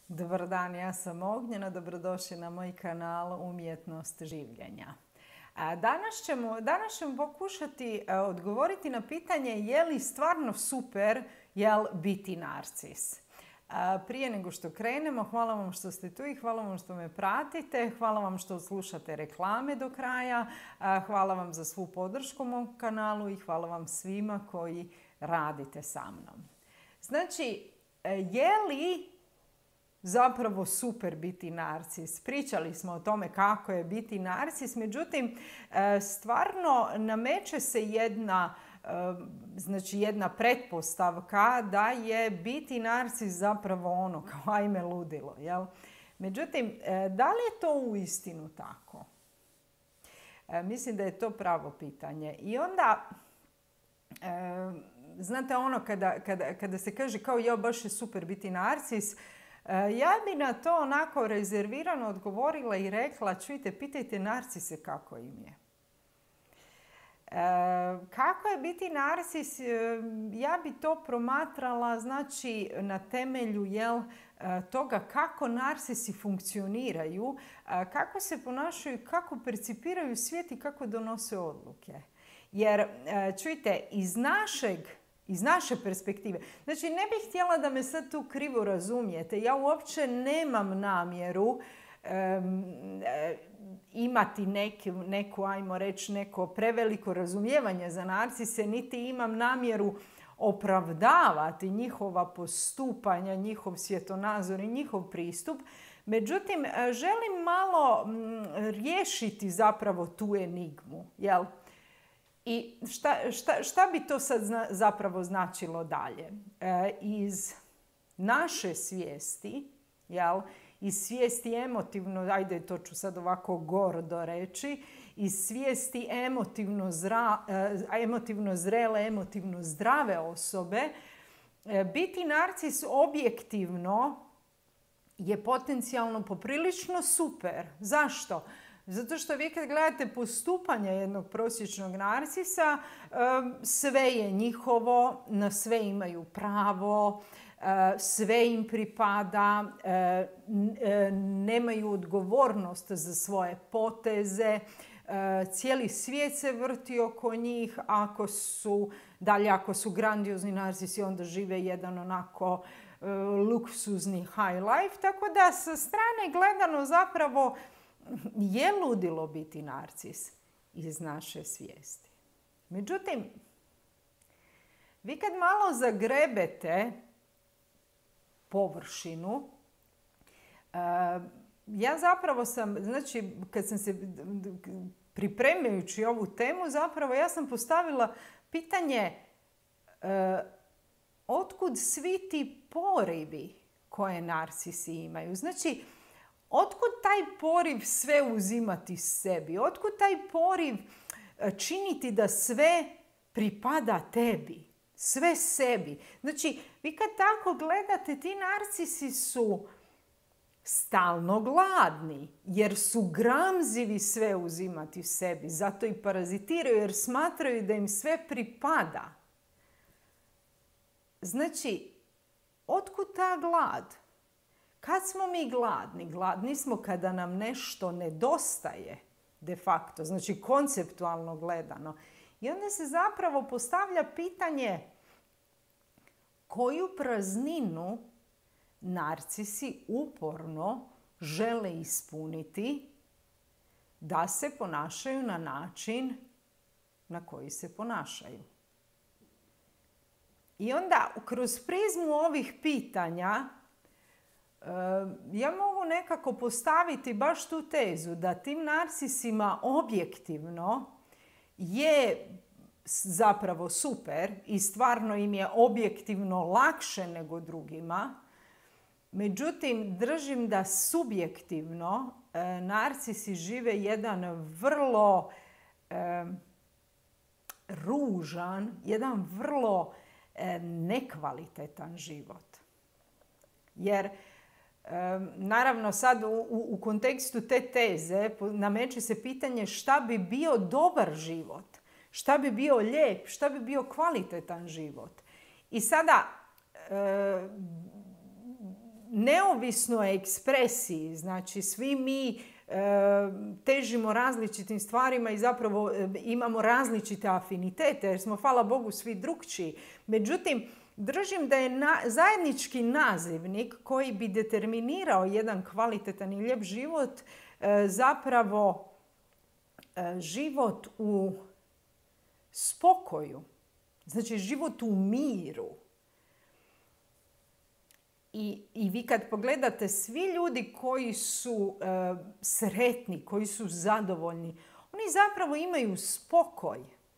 Dobar dan, ja sam Ognjena, dobrodošli na moj kanal Umjetnost življenja. Danas ćemo pokušati odgovoriti na pitanje je li stvarno super biti narcis. Prije nego što krenemo, hvala vam što ste tu i hvala vam što me pratite, hvala vam što slušate reklame do kraja, hvala vam za svu podršku mom kanalu i hvala vam svima koji radite sa mnom. Znači, je li zapravo super biti narcis? Pričali smo o tome kako je biti narcis, međutim, stvarno nameće se jedna pretpostavka da je biti narcis zapravo ono kao ajme ludilo. Jel? Međutim, da li je to uistinu tako? Mislim da je to pravo pitanje. I onda, znate ono kada se kaže kao ja baš je super biti narcis, ja bi na to onako rezervirano odgovorila i rekla, čujte, pitajte narcise kako im je. Kako je biti narcis? Ja bi to promatrala znači na temelju toga kako narcisi funkcioniraju, kako se ponašaju, kako percipiraju svijet i kako donose odluke. Jer, čujte, iz naše perspektive. Znači, ne bih htjela da me sad tu krivo razumijete. Ja uopće nemam namjeru imati neko preveliko razumijevanje za narcise, niti imam namjeru opravdavati njihova postupanja, njihov svjetonazor i njihov pristup. Međutim, želim malo riješiti zapravo tu enigmu, jel? I šta bi to sad zapravo značilo dalje? Iz naše svijesti, iz svijesti emotivno, ajde to ću sad ovako gordo reći, iz svijesti emotivno zrele, emotivno zdrave osobe, biti narcis objektivno je potencijalno poprilično super. Zašto? Zato što vi kad gledate postupanje jednog prosječnog narcisa, sve je njihovo, na sve imaju pravo, sve im pripada, nemaju odgovornost za svoje poteze, cijeli svijet se vrti oko njih, ako su grandiozni narcisi, onda žive jedan onako luksuzni high life, tako da sa strane gledano zapravo je ludilo biti narcis iz naše svijesti. Međutim, vi kad malo zagrebete površinu, ja zapravo sam, znači kad sam se pripremajući ovu temu, zapravo ja sam postavila pitanje otkud svi ti porivi koje narcisi imaju. Znači, otkud taj poriv sve uzimati sebi? Otkud taj poriv činiti da sve pripada tebi? Sve sebi. Znači, vi kad tako gledate, ti narcisi su stalno gladni, jer su gramzivi sve uzimati sebi. Zato i parazitiraju, jer smatraju da im sve pripada. Znači, otkud ta glad? Kad smo mi gladni? Gladni smo kada nam nešto nedostaje, de facto, znači konceptualno gledano. I onda se zapravo postavlja pitanje koju prazninu narcisi uporno žele ispuniti da se ponašaju na način na koji se ponašaju. I onda kroz prizmu ovih pitanja ja mogu nekako postaviti baš tu tezu da tim narcisima objektivno je zapravo super i stvarno im je objektivno lakše nego drugima. Međutim, držim da subjektivno narcisi žive jedan vrlo ružan, jedan vrlo nekvalitetan život. Jer naravno sad u kontekstu te teze nameće se pitanje šta bi bio dobar život, šta bi bio lijep, šta bi bio kvalitetan život. I sada neovisno o ekspresiji. Znači, svi mi težimo različitim stvarima i zapravo imamo različite afinitete jer smo, hvala Bogu, svi drukčiji. Međutim, držim da je zajednički nazivnik koji bi determinirao jedan kvalitetan i lijep život zapravo život u spokoju. Znači, život u miru. I vi kad pogledate, svi ljudi koji su sretni, koji su zadovoljni, oni zapravo imaju spokoj.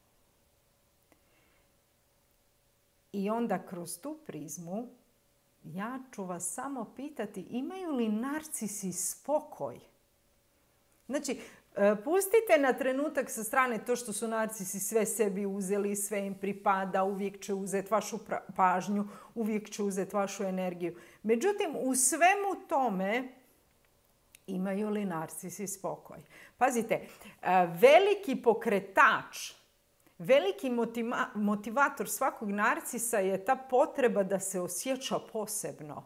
I onda kroz tu prizmu ja ću vas samo pitati, imaju li narcisi spokoj? Znači, pustite na trenutak sa strane to što su narcisi sve sebi uzeli, sve im pripada, uvijek će uzeti vašu pažnju, uvijek će uzeti vašu energiju. Međutim, u svemu tome imaju li narcisi spokoj? Pazite, veliki pokretač, veliki motivator svakog narcisa je ta potreba da se osjeća posebno.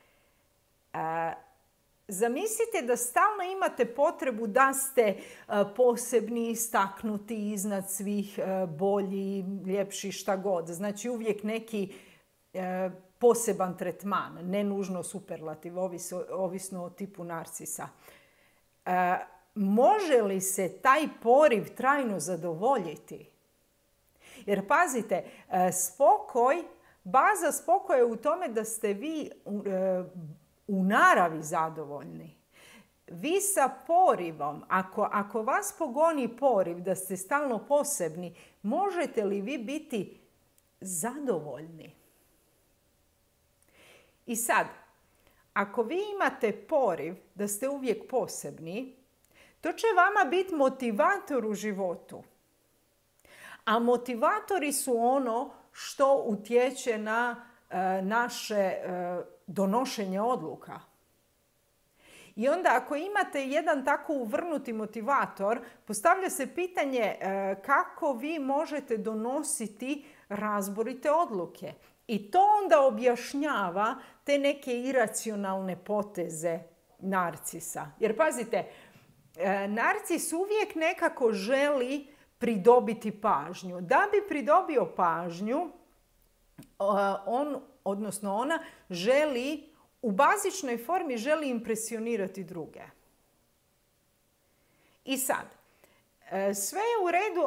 Zamislite da stalno imate potrebu da ste posebni, istaknuti, iznad svih, bolji, ljepši, šta god. Znači uvijek neki poseban tretman, ne nužno superlativ, ovisno o tipu narcisa. Može li se taj poriv trajno zadovoljiti? Jer pazite, baza spokoja je u tome da ste vi u naravi zadovoljni. Vi sa porivom, ako vas pogoni poriv da ste stalno posebni, možete li vi biti zadovoljni? I sad, ako vi imate poriv da ste uvijek posebni, to će vama biti motivator u životu. A motivatori su ono što utječe na naše donošenje odluka. I onda ako imate jedan tako uvrnuti motivator, postavlja se pitanje kako vi možete donositi razborite odluke. I to onda objašnjava te neke iracionalne poteze narcisa. Jer pazite, narcis uvijek nekako želi pridobiti pažnju. Da bi pridobio pažnju, ona želi, u bazičnoj formi želi impresionirati druge. I sad, sve je u redu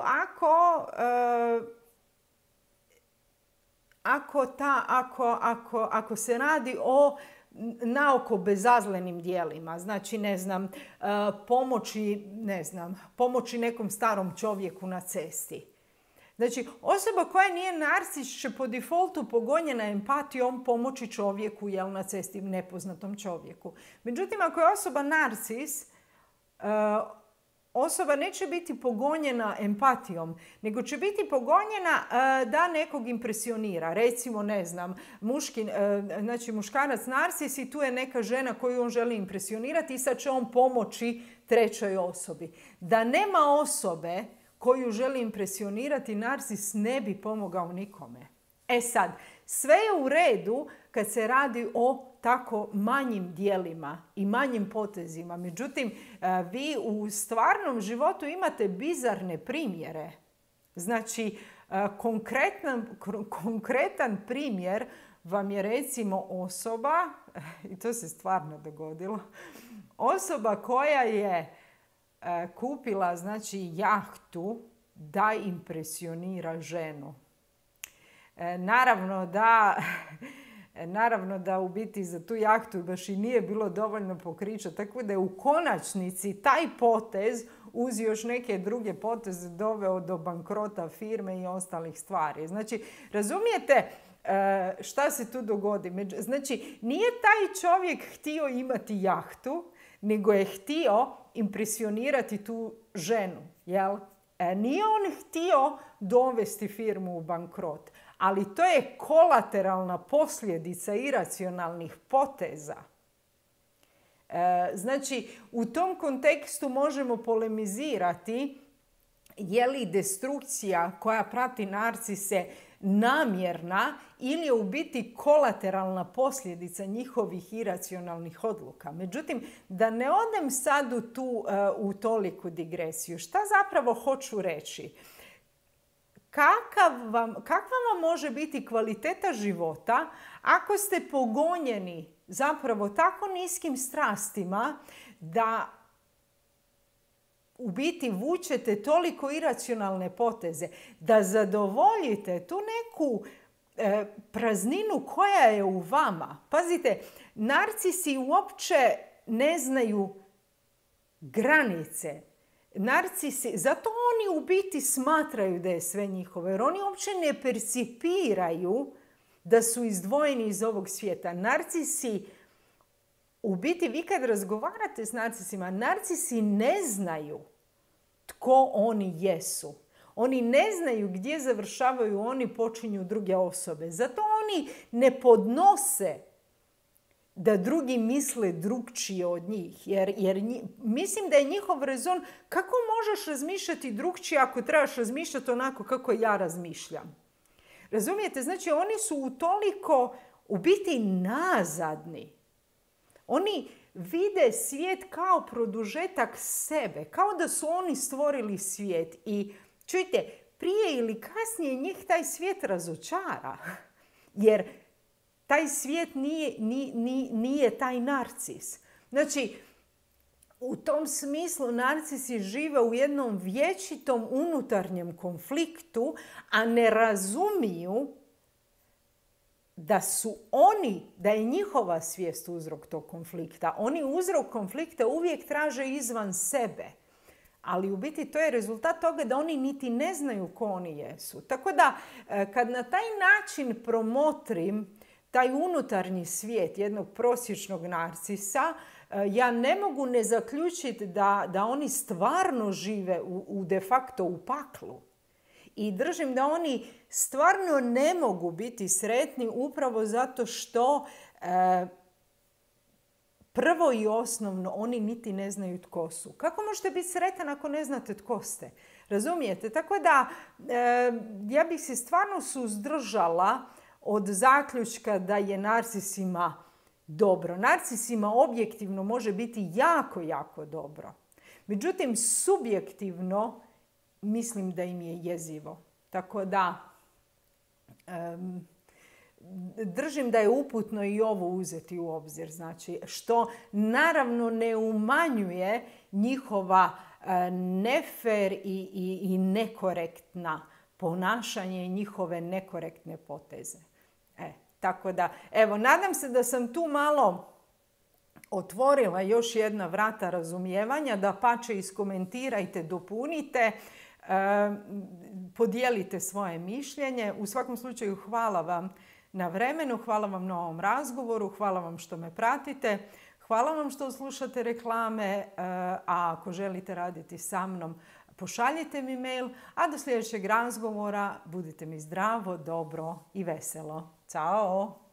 ako se radi o naoko bezazlenim dijelima. Znači, pomoći nekom starom čovjeku na cesti. Znači, osoba koja nije narcis će po defaultu pogonjena empatijom pomoći čovjeku, na cesti, nepoznatom čovjeku. Međutim, ako je osoba narcis, osoba neće biti pogonjena empatijom, nego će biti pogonjena da nekog impresionira. Recimo, muškarac narcis i tu je neka žena koju on želi impresionirati i sad će on pomoći trećoj osobi. Da nema osobe koju želi impresionirati, narcis ne bi pomogao nikome. E sad, sve je u redu kad se radi o tako manjim dijelima i manjim potezima. Međutim, vi u stvarnom životu imate bizarne primjere. Znači, konkretan primjer vam je recimo osoba, i to se stvarno dogodilo, osoba koja je kupila jahtu da impresionira ženu. Naravno da u biti za tu jahtu baš i nije bilo dovoljno pokrića, tako da je u konačnici taj potez uz još neke druge poteze doveo do bankrota firme i ostalih stvari. Znači, razumijete šta se tu dogodi? Znači, nije taj čovjek htio imati jahtu, nego je htio impresionirati tu ženu. Jel? Nije on htio dovesti firmu u bankrot, ali to je kolateralna posljedica iracionalnih poteza. Znači, u tom kontekstu možemo polemizirati je li destrukcija koja prati narcise namjerna ili je u biti kolateralna posljedica njihovih iracionalnih odluka. Međutim, da ne odem sad u toliku digresiju. Šta zapravo hoću reći? Kakva vam može biti kvaliteta života ako ste pogonjeni zapravo tako niskim strastima da u biti vučete toliko iracionalne poteze, da zadovoljite tu neku prazninu koja je u vama. Pazite, narcisi uopće ne znaju granice. Narcisi, zato oni u biti smatraju da je sve njihovo, jer oni uopće ne percipiraju da su izdvojeni iz ovog svijeta. Narcisi, u biti vi kad razgovarate s narcisima, narcisi ne znaju tko oni jesu. Oni ne znaju gdje završavaju, oni počinju druge osobe. Zato oni ne podnose da drugi misle drukčije od njih. Jer mislim da je njihov rezon kako možeš razmišljati drukčije ako trebaš razmišljati onako kako ja razmišljam. Razumijete? Znači oni su utoliko u biti nazadni. Oni vide svijet kao produžetak sebe, kao da su oni stvorili svijet. I čujte, prije ili kasnije njih taj svijet razočara. Jer taj svijet nije taj narcis. Znači, u tom smislu narcisi žive u jednom vječitom unutarnjem konfliktu, a ne razumiju da je njihova svijest uzrok tog konflikta. Oni uzrok konflikta uvijek traže izvan sebe. Ali u biti to je rezultat toga da oni niti ne znaju ko oni jesu. Tako da kad na taj način promotrim taj unutarnji svijet jednog prosječnog narcisa, ja ne mogu ne zaključiti da oni stvarno žive de facto u paklu. I držim da oni stvarno ne mogu biti sretni upravo zato što prvo i osnovno oni niti ne znaju tko su. Kako možete biti sretan ako ne znate tko ste? Razumijete? Tako da ja bih se stvarno suzdržala od zaključka da je narcisima dobro. Narcisima objektivno može biti jako, jako dobro. Međutim, subjektivno mislim da im je jezivo. Tako da držim da je uputno i ovo uzeti u obzir. Znači, što naravno ne umanjuje njihova nefer i nekorektna ponašanje i njihove nekorektne poteze. Tako da, evo, nadam se da sam tu malo otvorila još jedna vrata razumijevanja, da pače iskomentirajte, dopunite, podijelite svoje mišljenje. U svakom slučaju hvala vam na vremenu, hvala vam na ovom razgovoru, hvala vam što me pratite, hvala vam što slušate reklame, a ako želite raditi sa mnom, pošaljite mi mail, a do sljedećeg razgovora budite mi zdravo, dobro i veselo. Ćao!